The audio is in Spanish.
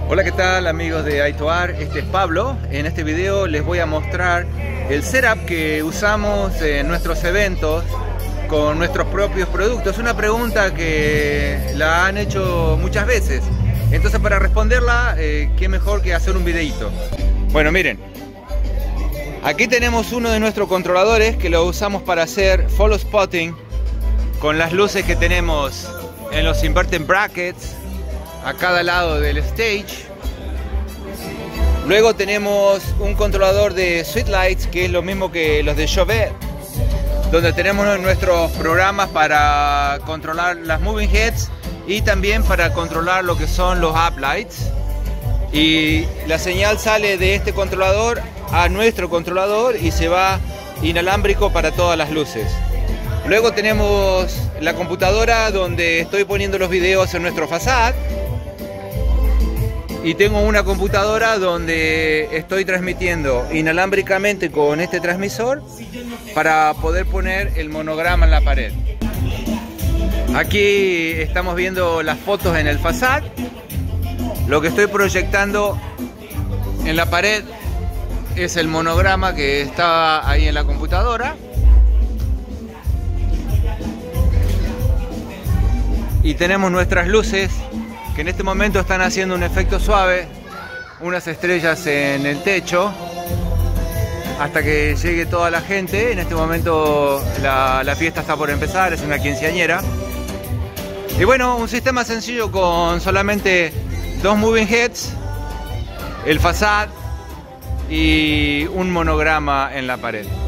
Hola, ¿qué tal amigos de Aitoar? Este es Pablo. En este video les voy a mostrar el setup que usamos en nuestros eventos con nuestros propios productos. Una pregunta que la han hecho muchas veces. Entonces, para responderla, qué mejor que hacer un videito. Bueno, miren. Aquí tenemos uno de nuestros controladores que lo usamos para hacer follow spotting con las luces que tenemos en los inverted brackets a cada lado del stage. Luego tenemos un controlador de Sweet Lights, que es lo mismo que los de Chauvet, donde tenemos nuestros programas para controlar las moving heads y también para controlar lo que son los up lights. Y la señal sale de este controlador a nuestro controlador y se va inalámbrico para todas las luces. Luego tenemos la computadora donde estoy poniendo los videos en nuestro facade. Y tengo una computadora donde estoy transmitiendo inalámbricamente con este transmisor para poder poner el monograma en la pared. Aquí estamos viendo las fotos en el facade. Lo que estoy proyectando en la pared es el monograma que está ahí en la computadora. Y tenemos nuestras luces que en este momento están haciendo un efecto suave, unas estrellas en el techo, hasta que llegue toda la gente. En este momento la fiesta está por empezar, es una quinceañera. Y bueno, un sistema sencillo con solamente dos moving heads, el facade y un monograma en la pared.